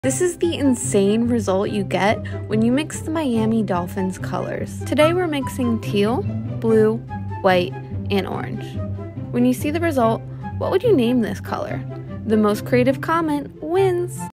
This is the insane result you get when you mix the Miami Dolphins colors. Today we're mixing teal, blue, white, and orange. When you see the result, what would you name this color? The most creative comment wins!